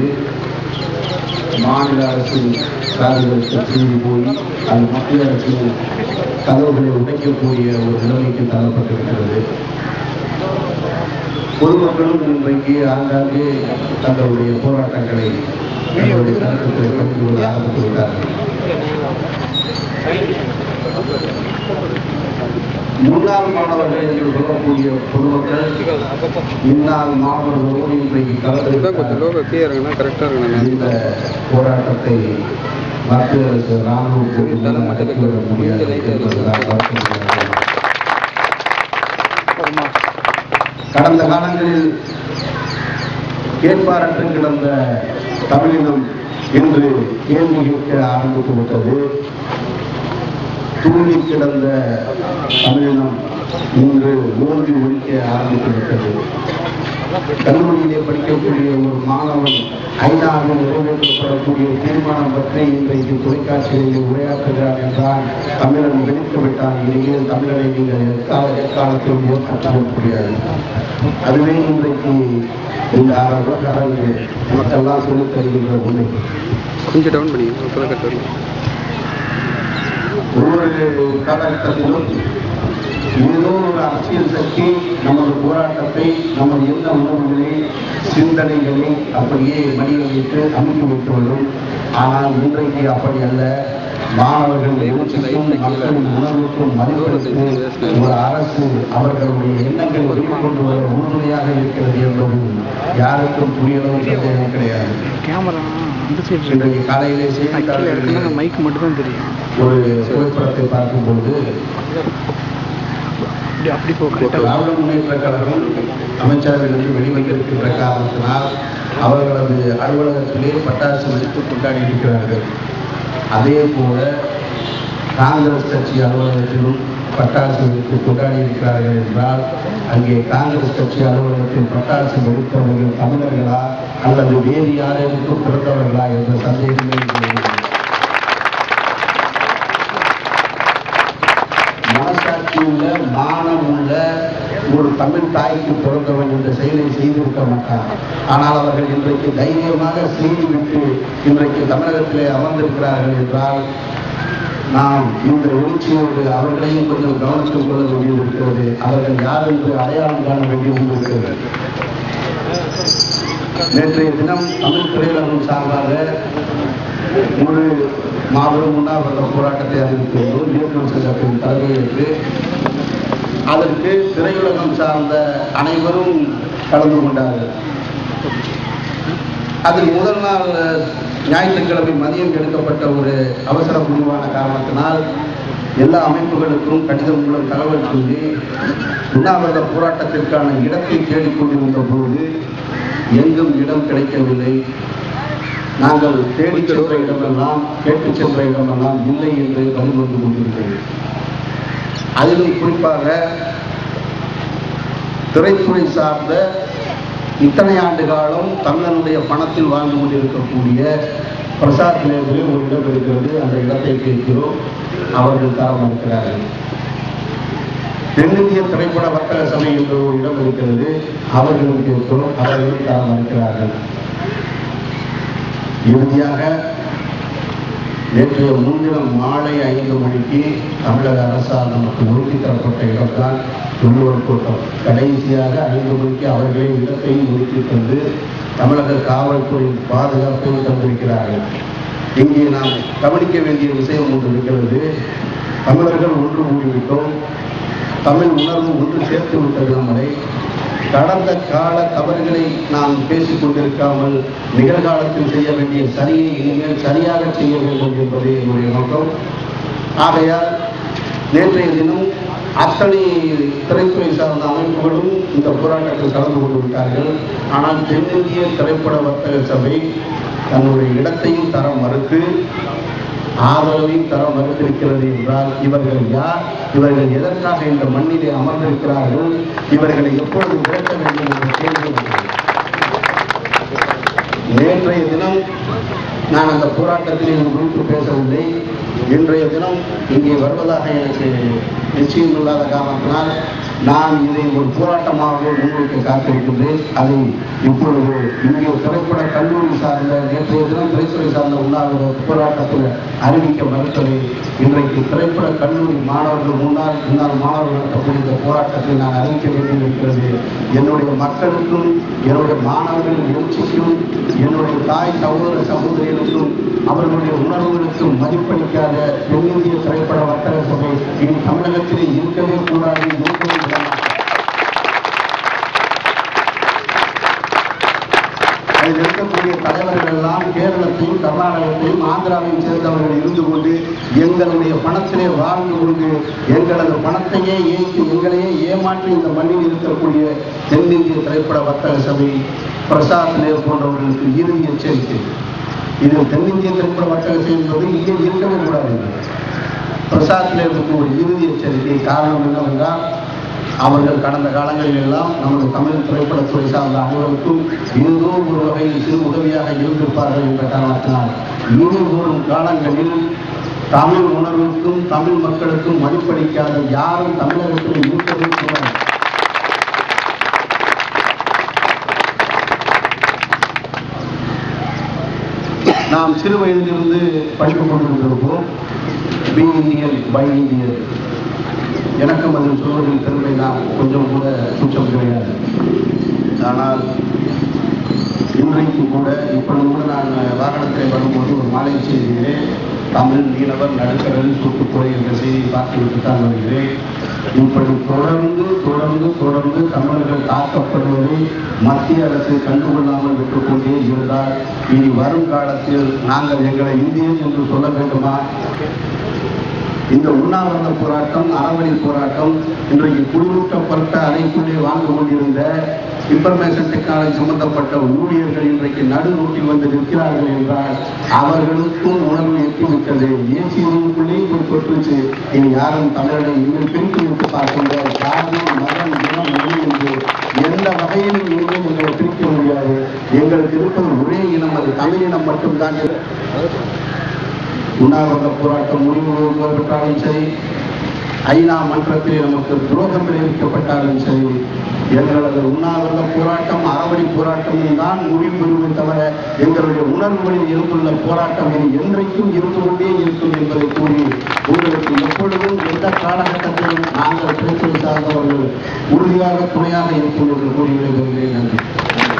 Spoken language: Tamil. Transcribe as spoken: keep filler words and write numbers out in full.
என்பது மாநில அரசின் சார்பிற்கு திரும்பி போய் அது மத்திய அரசின் கதவுகளை உடைக்கக்கூடிய ஒரு நிலைமைக்கு தள்ளப்பட்டிருக்கிறது. பொதுமக்களும் இன்றைக்கு ஆங்காங்கே தங்களுடைய போராட்டங்களை தங்களுடைய கருத்துக்களை பகிர்ந்து கொள்ள ஆரம்பித்து விட்டார்கள். முன்னாள் மாணவர்கள் என்று சொல்லக்கூடிய பொதுமக்கள் இந்நாள் மாணவர்களோடு இன்றைக்கு கலந்து இந்த போராட்டத்தை மத்திய அரசு ராணுவ நடத்திவிட முடியாது என்பதுதான். கடந்த காலங்களில் கேட்பாரற்று கிடந்த தமிழினம் இன்று கேள்வி கேட்க ஆரம்பித்து விட்டது. தூங்கி கிடந்த தமிழினம் இன்று ஓங்கி ஒழிக்க ஆரம்பித்து விட்டது. கல்லூரியிலே படிக்கக்கூடிய ஒரு மாணவன் ஐநாவில் நிறைவேற்றப்படக்கூடிய தீர்மானம் பற்றி இன்றைக்கு தொலைக்காட்சிகளில் உரையாற்றுகிறார் என்றால் தமிழன் வெடித்து விட்டான். இனிமேல் தமிழனை நீங்கள் எக்கால எக்காலத்தில் ஏற்படுத்த முடியாது. அதுவே இன்றைக்கு இந்த அரங்கு நமக்கெல்லாம் சொல்லித் தருகின்ற உண்மை. கொஞ்சம் டவுன் பண்ணி ஒவ்வொரு காலகட்டத்திலும் ஏதோ ஒரு அரசியல் சக்தி நமது போராட்டத்தை, நமது எந்த உணர்வுகளை, சிந்தனைகளை அப்படியே மடியில் வைத்து அமைத்து வைத்து வரும். ஆனால் இன்றைக்கு அப்படி அல்ல. மாணவர்கள் எழுச்சிக்கும் மக்களின் உணர்வுக்கும் மதிப்பெடுத்து ஒரு அரசு அவர்களுடைய எண்ணங்களை வெளிக்கொண்டு வர உறுதுணையாக இருக்கிறது என்பது யாருக்கும் புரியவும் சந்தேகம் கிடையாது. இன்றைக்கு காலையிலே செய்தித்தாளர்கள் மைக் மட்டும் தான் தெரியும். ஒரு புகைப்படத்தை பார்க்கும்போது திராவிட முன்னேற்ற கழகம் அமைச்சரவையிலிருந்து வெளிவந்திருக்கின்ற காரணத்தினால் அவர்களது அலுவலகத்திலே பட்டாசு வெடித்து கொண்டாடி இருக்கிறார்கள். அதே போல காங்கிரஸ் கட்சி அலுவலகத்திலும் பட்டாசு வெடித்து கொண்டாடி இருக்கிறார்கள் என்றால் அங்கே காங்கிரஸ் கட்சி அலுவலகத்தில் பட்டாசு வெடித்தவர்கள் தமிழர்களா அல்லது வேறு யாரேனுக்கும் பிறந்தவர்களா என்ற சந்தேகமே மனசாட்சியுள்ள மானம் உள்ள ஒரு தமிழ் தாய்க்கு பிறந்தவன் என்ற செயலை செய்திருக்க மாட்டார். ஆனால் அவர்கள் இன்றைக்கு தைரியமாக செய்துவிட்டு இன்றைக்கு தமிழகத்திலே அமர்ந்திருக்கிறார்கள் என்றால் நாம் இந்த எழுச்சியோடு அவர்களையும் கொஞ்சம் கவனித்துக் கொள்ள வேண்டியிருக்கிறது. அவர்கள் யார் என்று அடையாளம் காண வேண்டியிருக்கிறது. நேற்றைய தினம் தமிழ் திரையுலகம் சார்பாக ஒரு மாபெரும் உண்ணாவிரத போராட்டத்தை அறிவித்துள்ளோம். இயக்குநர் சங்கத்தின் தலைமையேற்று அதற்கு திரையுலகம் சார்ந்த அனைவரும் கலந்து கொண்டார்கள். அதில் முதல் நாள் ஞாயிற்றுக்கிழமை மதியம் எடுக்கப்பட்ட ஒரு அவசர முடிவான காரணத்தினால் எல்லா அமைப்புகளுக்கும் கடிதம் மூலம் தகவல் சொல்லி உண்ணாவிரத போராட்டத்திற்கான இடத்தை தேடிக்கொண்டிருந்த போது எங்கும் இடம் கிடைக்கவில்லை. நாங்கள் தேடிச் சென்ற இடமெல்லாம் கேட்டுச் சென்ற இடமெல்லாம் இல்லை என்று பதில் வந்து கொண்டிருக்கிறது. அதிலும் குறிப்பாக திரைத்துறை சார்ந்த இத்தனை ஆண்டு காலம் தமிழனுடைய பணத்தில் வாழ்ந்து கொண்டிருக்கக்கூடிய பிரசாத் லேபிளில் ஒரு இடம் இருக்கிறது. அந்த இடத்தை கேட்கிறோம், அவர்கள் தர மறுக்கிறார்கள். தென்னிந்திய திரைப்பட வர்த்தக சபை என்ற ஒரு இடம் இருக்கிறது, அவர்களும் கேட்கிறோம், அவர்களும் தர மறுக்கிறார்கள். இறுதியாக நேற்றைய முன்தினம் மாலை ஐந்து மணிக்கு தமிழக அரசால் நமக்கு ஒதுக்கி தரப்பட்ட இடம்தான் உள்ளூர் கூட்டம். கடைசியாக ஐந்து மணிக்கு அவர்களே இடத்தையும் ஒதுக்கி தந்து தமிழக காவல்துறை பாதுகாப்பையும் தந்திருக்கிறார்கள். இங்கே நாம் கவனிக்க வேண்டிய விஷயம் ஒன்று இருக்கிறது. தமிழர்கள் ஒன்று கூடிவிட்டோம். தமிழ் உணர்வு ஒன்று சேர்த்து விட்டது. நம்மளை கடந்த கால தவறுகளை நாம் பேசிக் கொண்டிருக்காமல் நிகழ்காலத்தில் செய்ய வேண்டிய சரியை இனிமேல் சரியாக செய்ய வேண்டும் என்பதே என்னுடைய நோக்கம். ஆகையால் நேற்றைய தினம் அத்தனை திரைத்துறை சார்ந்த அமைப்புகளும் இந்த போராட்டத்தில் கலந்து கொண்டிருக்கிறார்கள். ஆனால் தென்னிந்திய திரைப்பட வர்த்தக சபை தன்னுடைய இடத்தையும் தர மறுத்து ஆதரவையும் தர மறுத்திருக்கிறது என்றால் இவர்கள் யார்? இவர்கள் எதற்காக இந்த மண்ணிலே அமர்ந்திருக்கிறார்கள்? இவர்களை எப்பொழுது விரட்ட வேண்டும் என்ற கேள்வி. நேற்றைய தினம் நான் அந்த போராட்டத்தில் குறித்து பேசவில்லை. இன்றைய தினம் இங்கே வருவதாக எனக்கு நிச்சயம் இல்லாத காரணத்தினால் நான் இதை ஒரு போராட்டமாக முன்வைக்க காத்திருக்கின்றேன். அதை இப்பொழுது இங்கே திரைப்பட கல்லூரி சார்ந்த நேற்றைய தினம் திரைத்துறை சார்ந்த உண்ணாவிர போராட்டத்தில் அறிவிக்க மறுத்ததை இன்றைக்கு திரைப்பட கல்லூரி மாணவர்கள் முன்னாள் முன்னாள் மாணவர்கள் நடத்தக்கூடிய இந்த போராட்டத்தை நான் அறிவிக்க வேண்டியிருக்கிறது. என்னுடைய மக்களுக்கும் என்னுடைய மாணவர்களின் எழுச்சிக்கும் என்னுடைய தாய் சகோதர சகோதரிகளுக்கும் அவர்களுடைய உணர்வுகளுக்கும் மதிப்பளிக்காத தென்னிந்திய திரைப்பட வர்த்தக சபை இனி தமிழகத்திலே இருக்கவே கூடாது. இருக்கவே அதில் இருக்கக்கூடிய தலைவர்கள் எல்லாம் கேரளத்தையும் கர்நாடகத்தையும் ஆந்திராவையும் சேர்ந்தவர்கள் இருந்து கொண்டு எங்களுடைய பணத்திலே வாழ்ந்து கொண்டு எங்களது பணத்தையே ஏற்றி எங்களையே ஏமாற்றி இந்த மண்ணில் இருக்கக்கூடிய தென்னிந்திய திரைப்பட வர்த்தக சபை பிரசாத் நேர் போன்றவர்களுக்கு இறுதி எச்சரிக்கை. இது தென்னிந்திய திரைப்பட வர்த்தக சபை என்பது இங்கே இருக்கவே கூடாது. பிரசாத் நேருக்கு ஒரு இறுதி எச்சரிக்கை. காரணம் என்னவென்றால் அவர்கள் கடந்த காலங்களில் எல்லாம் நமது தமிழ் திரைப்படத்துறை சார்ந்த அனைவருக்கும் ஏதோ ஒரு வகையில் சிறு உதவியாக இருந்திருப்பார்கள் என்ற காரணத்தினால் இனி வரும் காலங்களில் தமிழ் உணர்வுக்கும் தமிழ் மக்களுக்கும் மதிப்பளிக்காத யாரும் தமிழகத்தில் இருக்கவே கூடாது. நாம் சிறு வயதிலிருந்து படித்துக் கொண்டிருந்திருப்போம். Be Indian buy Indian. எனக்கும் அதில் சொல்வதில் பெருமை தான் கொஞ்சம் கூட கூச்சம் கிடையாது. ஆனால் இன்றைக்கு கூட இப்பொழுது கூட நான் வாகனத்தில் வரும்போது ஒரு மாலை செய்தியிலே தமிழ் மீனவர் நடுக்கடல் தூத்துக்குறை என்ற செய்தியை பார்த்துவிட்டு தான் வருகிறேன். இப்படி தொடர்ந்து தொடர்ந்து தொடர்ந்து தமிழர்கள் தாக்கப்படுவதை மத்திய அரசு கண்டுகொள்ளாமல் விட்டுக்கொண்டே இருந்தால் இனி வரும் காலத்தில் நாங்கள் எங்களை இந்தியன் என்று சொல்ல வேண்டுமா? இந்த உண்ணாவிரத போராட்டம் அறவழி போராட்டம் இன்றைக்கு குடிமூட்டப்பட்ட அறைக்குள்ளே வாழ்ந்து கொண்டிருந்த இன்ஃபர்மேஷன் டெக்னாலஜி சம்பந்தப்பட்ட ஊழியர்கள் இன்றைக்கு நடு ரோட்டில் வந்து நிற்கிறார்கள் என்றால் அவர்களுக்கும் உணர்வு எட்டிவிட்டது. ஏசி ரூமுக்குள்ளேயும் போய் கொட்டுச்சு. இனி யாரும் தமிழனை இன்னும் பிரித்து விட்டு பார்க்கின்ற சாதி மதம் இனம் மொழி என்று எந்த வகையிலும் இனிமேல் எங்களை பிரிக்க முடியாது. எங்களுக்கு இருப்பது ஒரே இனம், அது தமிழ் இனம் மட்டும்தான். உண்ணாவிரத போராட்டம் முடிவு பெற்றாலும் சரி, ஐநா மன்றத்தில் நமக்கு துரோகம் விளைவிக்கப்பட்டாலும் சரி, எங்களது உண்ணாவிரத போராட்டம் அறவழி போராட்டமும் தான் முடிவு பெறுவதை தவிர எங்களுடைய உணர்வுகளில் இருந்துள்ள போராட்டம் என்றைக்கும் இருந்து கொண்டே இருக்கும் என்பதை கூறி உங்களுக்கு எப்பொழுதும் எந்த காலகட்டத்திலும் நாங்கள் திரைத்துறை சார்ந்தவர்கள் உறுதியாக துணையாக இருக்கும் என்று கூறி விடைபெறுகிறேன். நன்றி.